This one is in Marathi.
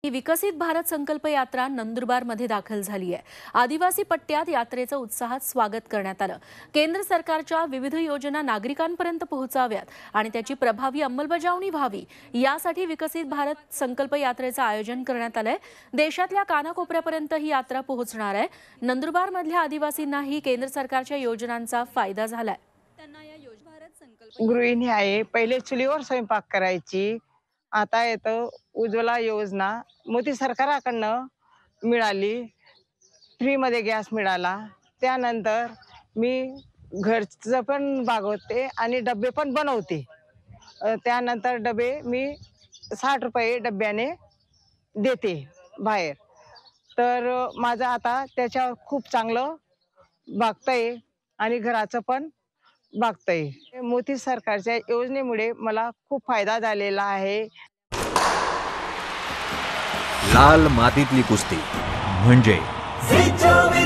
ही विकसित भारत संकल्प यात्रा नंदुरबारमध्ये दाखल झाली आहे। आदिवासी पट्ट्यात यात्रेचं उत्साहात स्वागत करण्यात आलं। केंद्र सरकारच्या विविध योजना नागरिकांपर्यंत पोहोचाव्यात आणि त्याची प्रभावी अंमलबजावणी व्हावी यासाठी विकसित भारत संकल्प यात्रेचं आयोजन करण्यात आलंय। देशातल्या कानाकोपऱ्यापर्यंत ही यात्रा पोहोचणार आहे। नंदुरबारमधल्या आदिवासींनाही केंद्र सरकारच्या योजनांचा फायदा झालाय। गृहिणी आहे, पहिले चुलीवर स्वयंपाक करायची, आता येतं उज्ज्वला योजना मोदी सरकारकडनं मिळाली, फ्रीमध्ये गॅस मिळाला। त्यानंतर मी घरचं पण भागवते आणि डबे पण बनवते। त्यानंतर डबे मी 60 रुपये डब्याने देते बाहेर। तर माझं आता त्याच्यावर खूप चांगलं भागतंय आणि घराचं पण भागतंय। मोदी सरकारच्या योजनेमुळे मला खूप फायदा झालेला आहे। लाल मातीतली कुस्ती म्हणजे